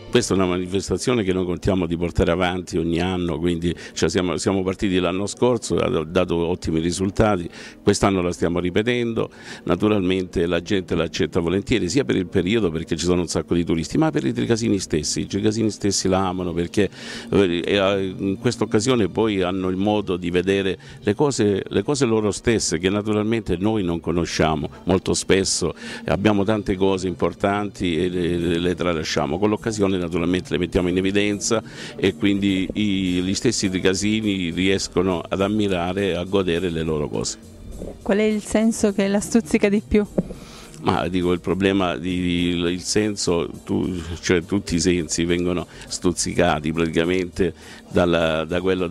Questa è una manifestazione che noi contiamo di portare avanti ogni anno, quindi siamo partiti l'anno scorso, ha dato ottimi risultati, quest'anno la stiamo ripetendo, naturalmente la gente l'accetta volentieri, sia per il periodo perché ci sono un sacco di turisti, ma per i tricasini stessi. I tricasini stessi la amano perché in questa occasione poi hanno il modo di vedere le cose loro stesse che naturalmente noi non conosciamo molto spesso, abbiamo tante cose importanti e le tralasciamo. Con l'occasione naturalmente le mettiamo in evidenza e quindi gli stessi tricasini riescono ad ammirare e a godere le loro cose. Qual è il senso che la stuzzica di più? Ma dico, il problema il senso, cioè tutti i sensi vengono stuzzicati praticamente da quello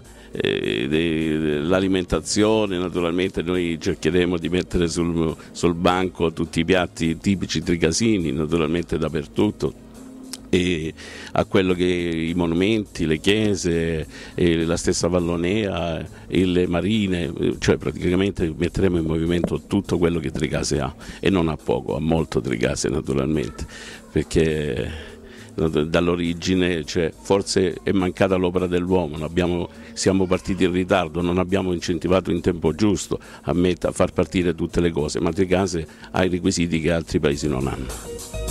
dell'alimentazione. Naturalmente noi cercheremo di mettere sul banco tutti i piatti tipici tricasini, naturalmente dappertutto, e a quello che i monumenti, le chiese, la stessa Vallonea e le marine, cioè praticamente metteremo in movimento tutto quello che Tricase ha, e non ha poco, ha molto Tricase naturalmente, perché dall'origine, cioè, forse è mancata l'opera dell'uomo, siamo partiti in ritardo, non abbiamo incentivato in tempo giusto a far partire tutte le cose, ma Tricase ha i requisiti che altri paesi non hanno.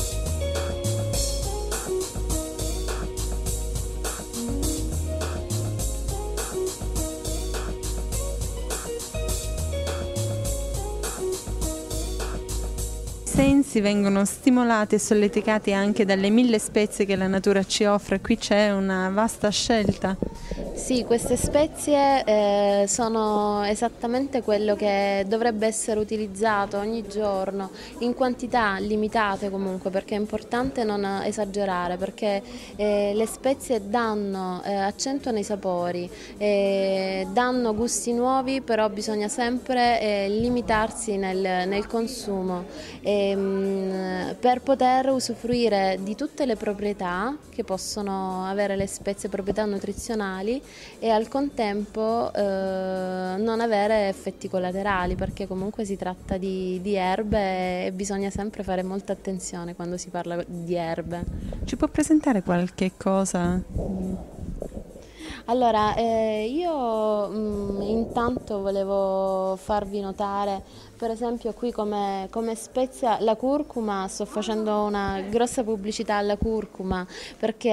I sensi vengono stimolati e solleticati anche dalle 1000 spezie che la natura ci offre. Qui c'è una vasta scelta. Sì, queste spezie sono esattamente quello che dovrebbe essere utilizzato ogni giorno, in quantità limitate comunque, perché è importante non esagerare, perché le spezie accentuano i sapori, danno gusti nuovi, però bisogna sempre limitarsi nel consumo per poter usufruire di tutte le proprietà che possono avere le spezie, proprietà nutrizionali, e al contempo non avere effetti collaterali, perché comunque si tratta di erbe e bisogna sempre fare molta attenzione quando si parla di erbe. Ci può presentare qualche cosa? Allora, io intanto volevo farvi notare, per esempio qui come spezia la curcuma. Sto facendo una grossa pubblicità alla curcuma perché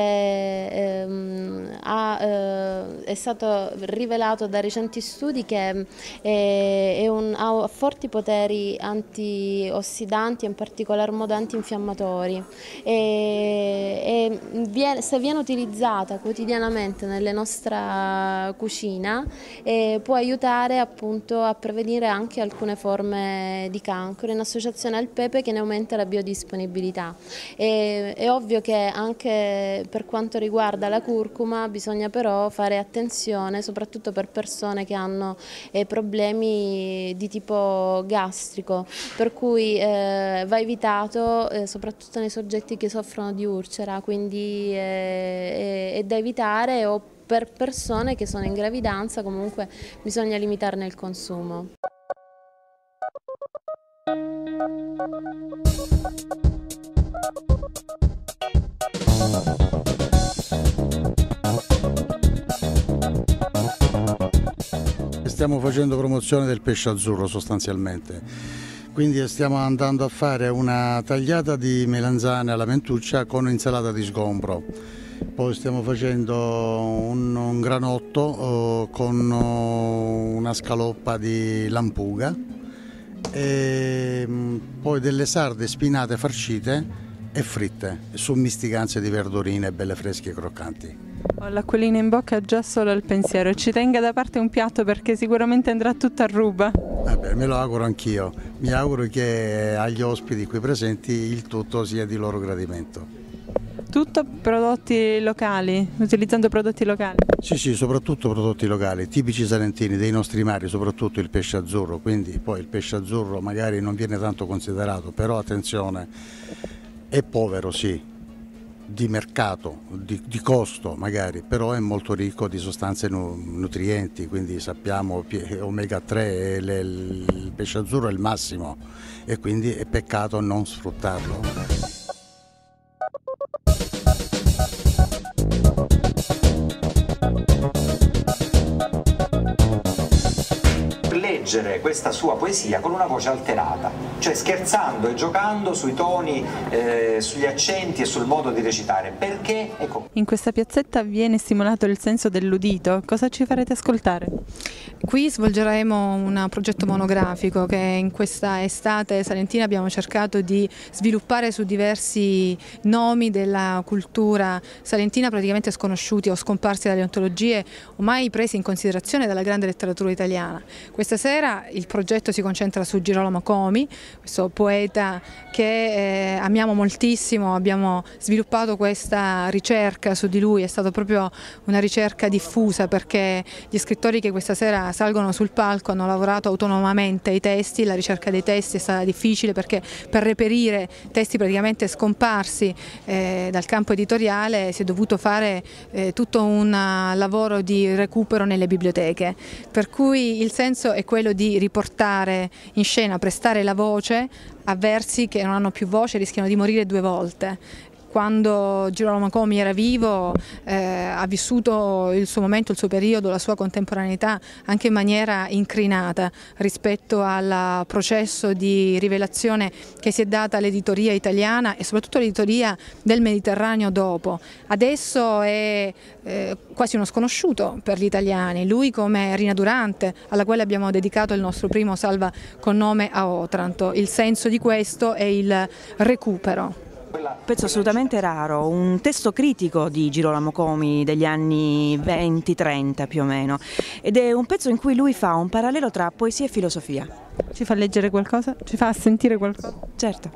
è stato rivelato da recenti studi che ha forti poteri antiossidanti, in particolar modo antinfiammatori, e se viene utilizzata quotidianamente nelle nostra cucina può aiutare appunto a prevenire anche alcune forme di cancro, in associazione al pepe che ne aumenta la biodisponibilità. È ovvio che anche per quanto riguarda la curcuma bisogna però fare attenzione, soprattutto per persone che hanno problemi di tipo gastrico, per cui va evitato soprattutto nei soggetti che soffrono di ulcera, quindi è da evitare, o per persone che sono in gravidanza comunque bisogna limitarne il consumo. Stiamo facendo promozione del pesce azzurro sostanzialmente, quindi stiamo andando a fare una tagliata di melanzane alla mentuccia con insalata di sgombro. Poi stiamo facendo un granotto con una scaloppa di lampuga, e poi delle sarde spinate farcite e fritte su misticanze di verdurine belle fresche e croccanti. Ho l'acquolina in bocca già solo al pensiero. Ci tenga da parte un piatto perché sicuramente andrà tutto a ruba. Me lo auguro anch'io. Mi auguro che agli ospiti qui presenti il tutto sia di loro gradimento. Tutto prodotti locali, utilizzando prodotti locali? Sì, soprattutto prodotti locali, tipici salentini, dei nostri mari, soprattutto il pesce azzurro, quindi poi il pesce azzurro magari non viene tanto considerato, però attenzione, è povero sì, di mercato, di costo magari, però è molto ricco di sostanze nutrienti, quindi sappiamo omega 3, il pesce azzurro è il massimo e quindi è peccato non sfruttarlo. leggere questa sua poesia con una voce alterata, cioè scherzando e giocando sui toni, sugli accenti e sul modo di recitare. Perché? Ecco. In questa piazzetta viene stimolato il senso dell'udito. Cosa ci farete ascoltare? Qui svolgeremo un progetto monografico che in questa estate salentina abbiamo cercato di sviluppare su diversi nomi della cultura salentina praticamente sconosciuti o scomparsi dalle ontologie, o mai presi in considerazione dalla grande letteratura italiana. Questa sera il progetto si concentra su Girolamo Comi, questo poeta che amiamo moltissimo. Abbiamo sviluppato questa ricerca su di lui, è stata proprio una ricerca diffusa perché gli scrittori che questa sera salgono sul palco hanno lavorato autonomamente ai testi. La ricerca dei testi è stata difficile perché per reperire testi praticamente scomparsi dal campo editoriale si è dovuto fare tutto un lavoro di recupero nelle biblioteche, per cui il senso è quello di riportare in scena, prestare la voce a versi che non hanno più voce, rischiano di morire 2 volte. Quando Girolamo Comi era vivo ha vissuto il suo momento, il suo periodo, la sua contemporaneità anche in maniera incrinata rispetto al processo di rivelazione che si è data all'editoria italiana e soprattutto all'editoria del Mediterraneo dopo. Adesso è quasi uno sconosciuto per gli italiani, lui come Rina Durante, alla quale abbiamo dedicato il nostro primo Salva con nome a Otranto. Il senso di questo è il recupero. Un pezzo assolutamente raro, un testo critico di Girolamo Comi degli anni 20-30 più o meno, ed è un pezzo in cui lui fa un parallelo tra poesia e filosofia. Ci fa leggere qualcosa? Ci fa sentire qualcosa? Certo.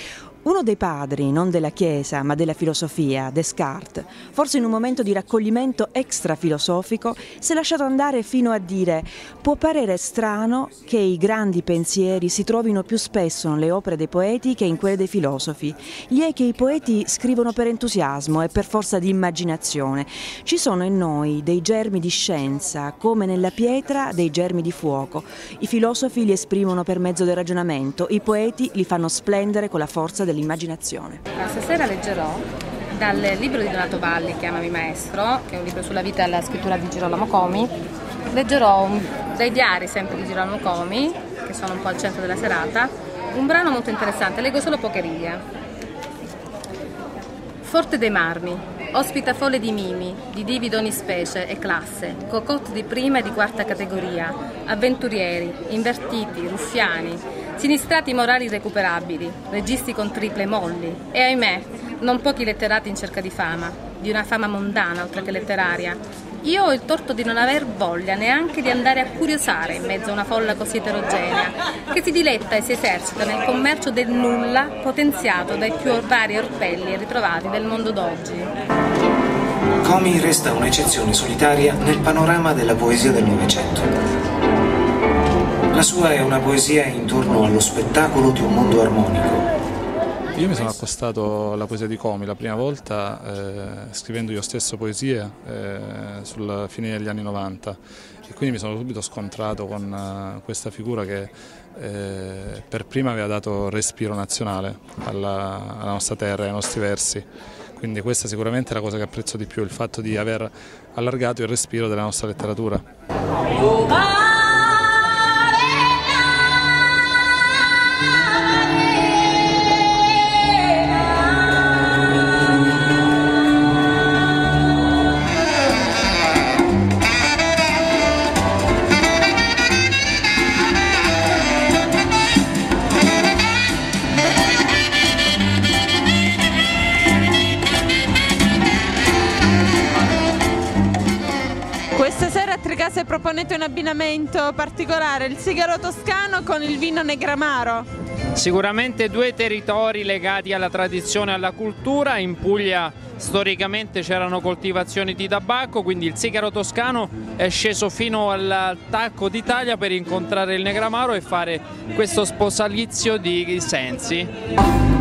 Uno dei padri, non della Chiesa, ma della filosofia, Descartes, forse in un momento di raccoglimento extrafilosofico, si è lasciato andare fino a dire: può parere strano che i grandi pensieri si trovino più spesso nelle opere dei poeti che in quelle dei filosofi. Gli è che i poeti scrivono per entusiasmo e per forza di immaginazione. Ci sono in noi dei germi di scienza, come nella pietra dei germi di fuoco. I filosofi li esprimono per mezzo del ragionamento, i poeti li fanno splendere con la forza dell'immaginazione. Stasera leggerò dal libro di Donato Valli, Chiamami Maestro, che è un libro sulla vita e la scrittura di Girolamo Comi. Leggerò dai diari sempre di Girolamo Comi, che sono un po' al centro della serata, un brano molto interessante, leggo solo poche righe. Forte dei Marmi, ospita folle di mimi, di divi d'ogni specie e classe, cocotte di prima e di quarta categoria, avventurieri, invertiti, ruffiani, sinistrati morali irrecuperabili, registi con triple molli e, ahimè, non pochi letterati in cerca di fama, di una fama mondana oltre che letteraria. Io ho il torto di non aver voglia neanche di andare a curiosare in mezzo a una folla così eterogenea, che si diletta e si esercita nel commercio del nulla potenziato dai più vari orpelli e ritrovati del mondo d'oggi. Comi resta un'eccezione solitaria nel panorama della poesia del Novecento. La sua è una poesia intorno allo spettacolo di un mondo armonico. Io mi sono accostato alla poesia di Comi la prima volta scrivendo io stesso poesie sulla fine degli anni 90 e quindi mi sono subito scontrato con questa figura che per prima aveva dato respiro nazionale alla nostra terra, ai nostri versi. Quindi questa sicuramente è la cosa che apprezzo di più, il fatto di aver allargato il respiro della nostra letteratura. Questa sera a Trecase proponete un abbinamento particolare, il sigaro toscano con il vino negramaro. Sicuramente 2 territori legati alla tradizione e alla cultura. In Puglia storicamente c'erano coltivazioni di tabacco, quindi il sigaro toscano è sceso fino al Tacco d'Italia per incontrare il negramaro e fare questo sposalizio di sensi.